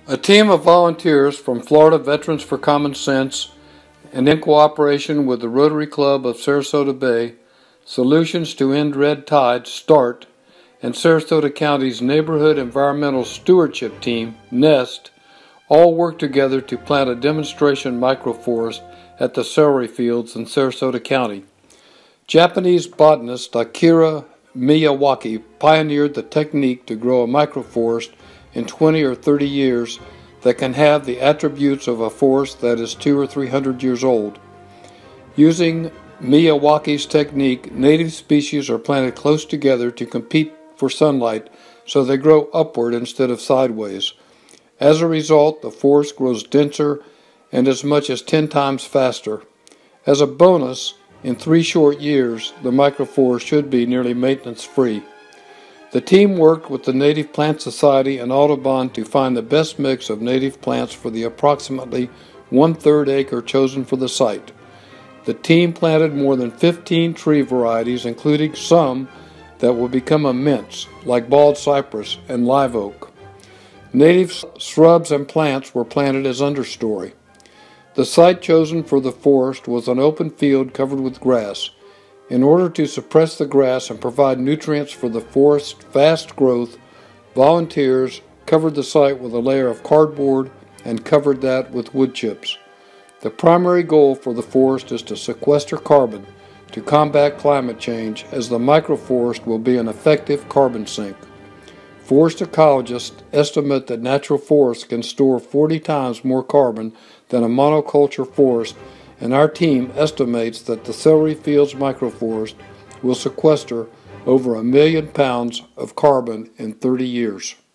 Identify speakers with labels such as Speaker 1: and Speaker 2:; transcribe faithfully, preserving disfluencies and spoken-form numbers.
Speaker 1: A team of volunteers from Florida Veterans for Common Sense and in cooperation with the Rotary Club of Sarasota Bay, Solutions to End Red Tide, START, and Sarasota County's Neighborhood Environmental Stewardship Team, NEST, all worked together to plant a demonstration microforest at the Celery Fields in Sarasota County. Japanese botanist Akira Miyawaki pioneered the technique to grow a microforest in twenty or thirty years that can have the attributes of a forest that is two or three hundred years old. Using Miyawaki's technique, native species are planted close together to compete for sunlight, so they grow upward instead of sideways. As a result, the forest grows denser and as much as ten times faster. As a bonus, in three short years, the microforest should be nearly maintenance-free. The team worked with the Native Plant Society and Audubon to find the best mix of native plants for the approximately one-third acre chosen for the site. The team planted more than fifteen tree varieties, including some that will become immense, like bald cypress and live oak. Native shrubs and plants were planted as understory. The site chosen for the forest was an open field covered with grass. In order to suppress the grass and provide nutrients for the forest's fast growth, volunteers covered the site with a layer of cardboard and covered that with wood chips. The primary goal for the forest is to sequester carbon to combat climate change, as the microforest will be an effective carbon sink. Forest ecologists estimate that natural forests can store forty times more carbon than a monoculture forest, and our team estimates that the Celery Fields microforest will sequester over a million pounds of carbon in thirty years.